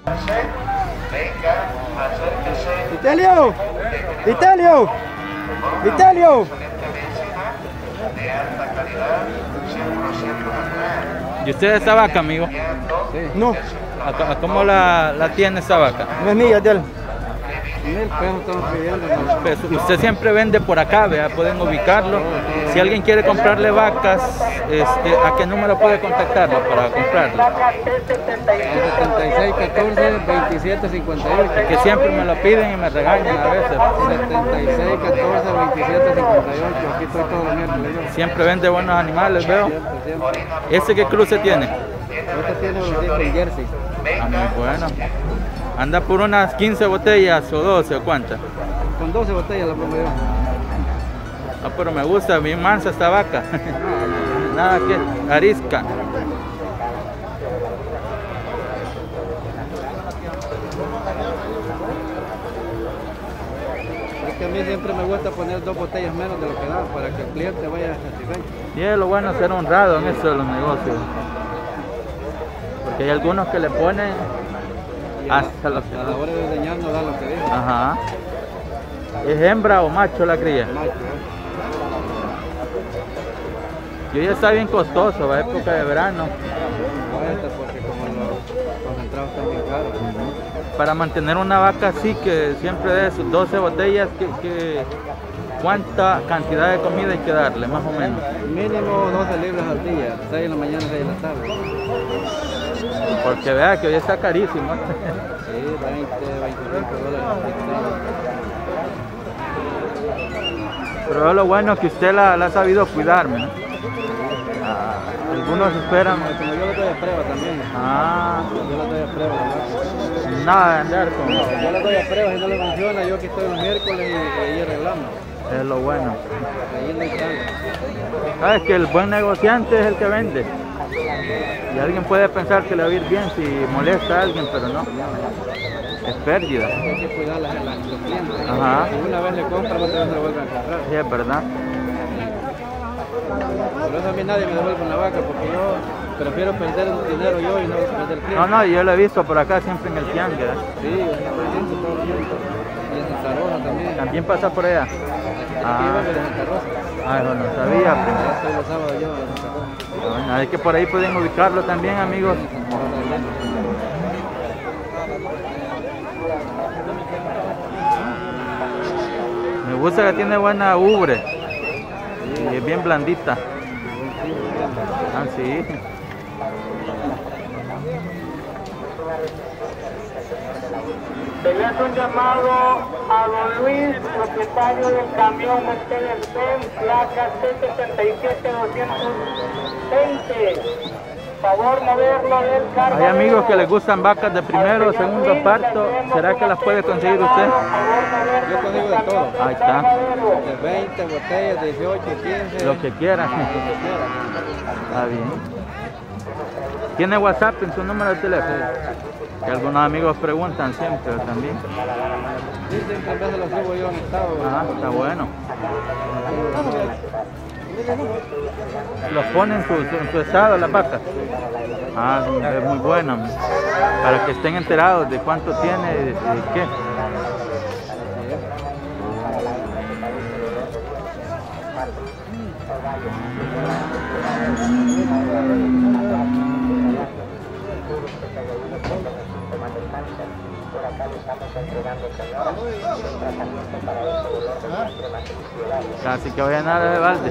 Vitelio, Vitelio, Vitelio. ¿Y usted es esa vaca, amigo? Sí. No. ¿A cómo la tiene esa vaca? No es mía, es de él. 1000 pesos estamos pidiendo. Pues usted siempre vende por acá, ¿vea? Pueden ubicarlo. Si alguien quiere comprarle vacas, ¿a qué número puede contactarlo para comprarlo? 76 14 27 58. Que siempre me lo piden y me regañan a veces. 76 14 27 58. Aquí estoy todos los miércoles yo. Siempre vende buenos animales, veo. Siempre. ¿Ese qué cruce tiene? Este tiene un disco en Jersey. Ah, muy bueno. Anda por unas 15 botellas o 12 o cuántas. Con 12 botellas la pongo yo. Ah, pero me gusta, bien mansa esta vaca. Nada que arisca. Es que a mí siempre me gusta poner 2 botellas menos de lo que da para que el cliente vaya satisfecho. Y es lo bueno ser honrado en eso de los negocios. Porque hay algunos que le ponen hasta lo que... A la hora de ordeñar no da lo que dice. Ajá. ¿Es hembra o macho la cría? Macho, Y hoy está bien costoso, va época de verano. cuesta porque como los concentrados están bien caros. Para mantener una vaca así, que siempre de sus 12 botellas, ¿cuánta cantidad de comida hay que darle, más o menos? Mínimo 12 libras al día, 6 en la mañana, 6 en la tarde. Porque vea que hoy está carísimo. Sí, 20, 25 dólares. Pero lo bueno es que usted la ha sabido cuidarme, ¿no? Algunos esperan. Como yo lo doy a prueba también. Ah, Yo lo doy a prueba. ¿No? nada de andar con... Yo lo doy a prueba, si no le funciona, yo aquí estoy los miércoles y ahí arreglamos. Es lo bueno. Ahí no hay tal. Sabes que el buen negociante es el que vende. Y alguien puede pensar que le va a ir bien si molesta a alguien, pero no. Es pérdida. Hay que cuidar los clientes. Ajá. Si una vez le compran, otra vez le vuelven a comprar. Sí, es verdad. Por eso a mí nadie me devuelve una vaca, porque yo prefiero perder el dinero yo y no perder el cliente. No, yo lo he visto por acá siempre en el tianguis. Sí, yo siempre todo el tiempo. Y en Santa Rosa también. ¿También pasa por allá? Aquí vengo de Santa Rosa. Ah, eso no sabía. Ya estoy los sábados yo en Santa Rosa. Bueno, es que por ahí pueden ubicarlo también, amigos. Me gusta que tiene buena ubre. Y es bien blandita. Ah, sí. Le hace un llamado a don Luis, propietario del camión Mercedes-Benz, placa C77-220. Favor moverlo del cargo. Hay amigos que les gustan vacas de primero o segundo parto. ¿Será que las puede conseguir usted? Yo consigo de todo. Ahí está. De 20 botellas, 18, 15. Lo que quiera. Lo que quiera. Está bien. ¿Tiene WhatsApp en su número de teléfono? Que algunos amigos preguntan siempre también. Sí, siempre a veces lo subo yo en estado. Ah, está bueno. Los ponen en su estado las vacas. Ah, es muy bueno. Para que estén enterados de cuánto tiene y qué. Casi que voy a ganar de balde.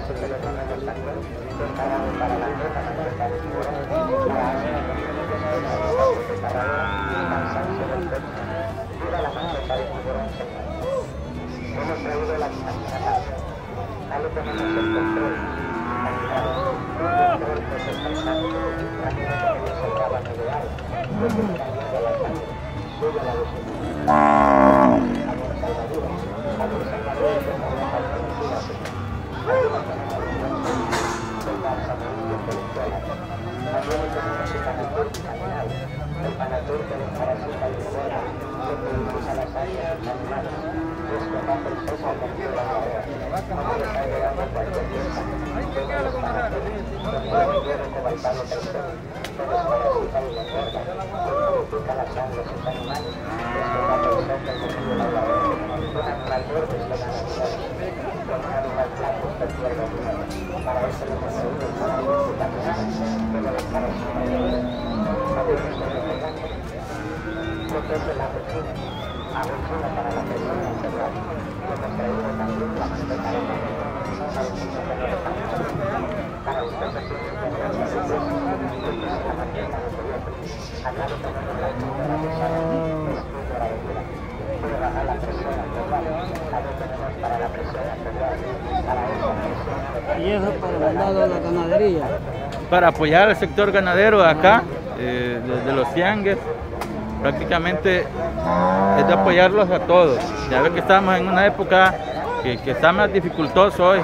Y eso para el lado de la ganadería. Para apoyar al sector ganadero acá, de los tianguis, prácticamente es de apoyarlos a todos. Ya ves que estamos en una época que está más dificultoso hoy.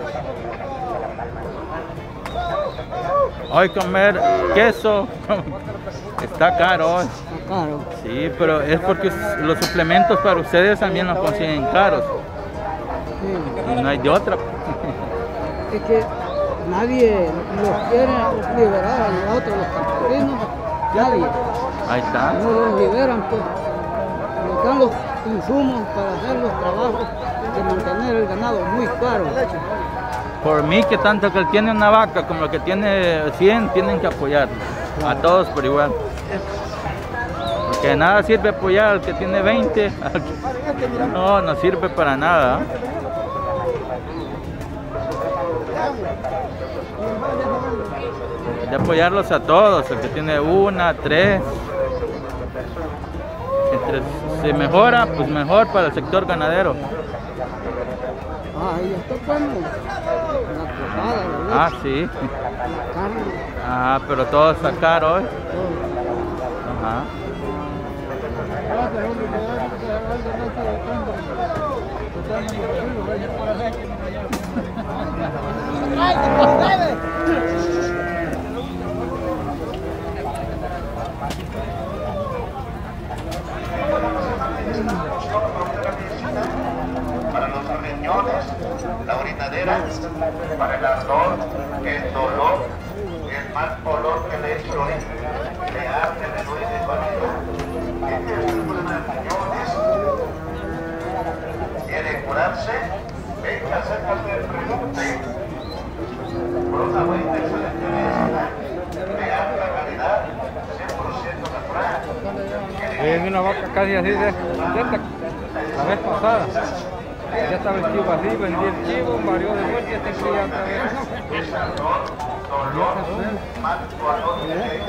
Hoy comer queso está caro hoy. Está caro. Sí, pero es porque los suplementos para ustedes también los consiguen caros. Sí. Y no hay de otra. Es que nadie los quiere liberar a nosotros, los campesinos, nadie. Ahí está. No los liberan, pues. Nos dan los insumos para hacer los trabajos de mantener el ganado muy caro. Por mí, que tanto que él tiene una vaca como el que tiene 100, tienen que apoyarlo. A todos por igual. Porque de nada sirve apoyar al que tiene 20. No, no sirve para nada. De apoyarlos a todos, el que tiene 1, 3. Si mejora, pues mejor para el sector ganadero. Ah, ahí está bueno. La cojada, la leche, Ah, sí. la carne, Ah, pero todo está caro hoy. todo. Ajá. Para los riñones, la orinadera, para el ardor, el dolor, el mal olor que le echo, le arde, le duele el vacío, que tiene problemas de riñones, quiere curarse, venga, acércate y pregunte por una buena excelente medicina de alta calidad, 100% natural. Es una vaca casi así de la vez pasada. Ya estaba el chivo así, vendí el chivo, varió de vuelta y este cría otra vez. Dolor, mal olor que le